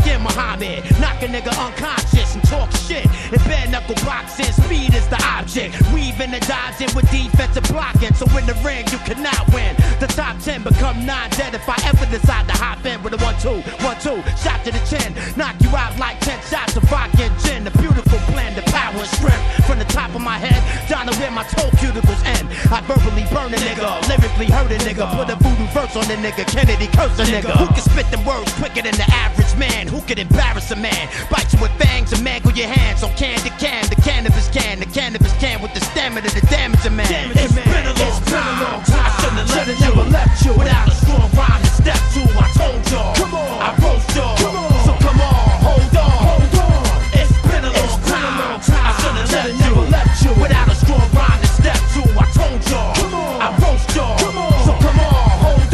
skin Muhammad. Knock a nigga unconscious and talk shit. In bare knuckle boxing, speed is the object. Weaving and dodging with defensive blocking. So in the ring, you cannot win. The top 10 become 9 dead if I ever decide to hop in with a 1-2, 1-2, shot to the chin. Knock you out like 10 shots of vodka and gin. A beautiful plan, the power and strength. From the top of my head down to where my toe cuticles end. I verbally burn a nigga, lyrically hurt a nigga. Put a voodoo verse on the nigga, Kennedy curse a nigga. Who can spit them words quicker than the average man? Who can embarrass a man? Bite you with fangs and mangle your hands on can to can. The cannabis can with the stamina to damage a man. It's been a long time. I shouldn't have left you without a strong rhyme to step to. I told y'all, come on, I roast y'all. So come on, hold on. It's been a long time. I shouldn't have left you without a strong rhyme to step to. I told y'all, I roast y'all. So come on, hold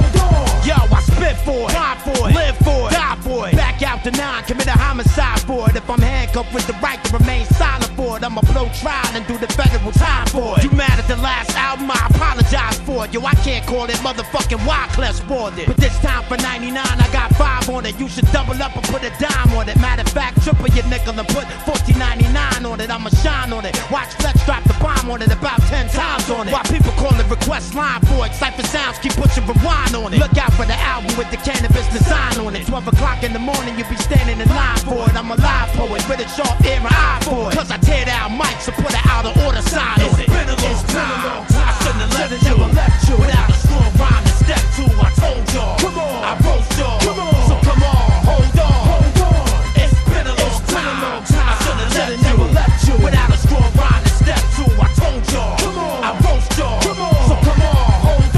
on. Yo, I spit for it, die for it, live for it, die for it. Back out to 9, commit a homicide for it. If I'm handcuffed with the right to remain silent for it, I'ma blow trial and do the federal time for it. You mad at the last album? I apologize for it. Yo, I can't call it motherfucking Wyclef spoiled it. But this time for 99, I got 5 on it. You should double up and put a dime on it. Matter of fact, triple your nickel and put $14.99 on it. I'ma shine on it. Watch Flex drop the bomb on it about 10 times on it. While people call it request line for it. Cypher Sounds keep pushing rewind on it. Look out for the album with the cannabis design on it. 12 o'clock in the morning, you be standing in line for it. I'm a live poet with a sharp ear and eye for it. Cause I tear down mics and put an out of order sign on it. It's been a long time. I shouldn't have left you without a strong rhyme to step to. I told y'all, I roast y'all. So come on, hold on. It's been a long time. I shouldn't have left you without a strong rhyme to step to. I told y'all, I roast y'all. So come on, hold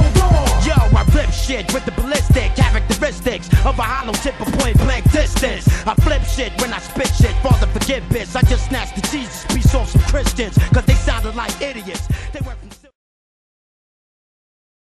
on. Yo, I rip shit with the ballistic characteristics of a hollow tip of point blank distance. I flip shit when I spit shit. Father, forgive bitch. I just snatched the Jesus piece off some Christians, cause they sounded like idiots.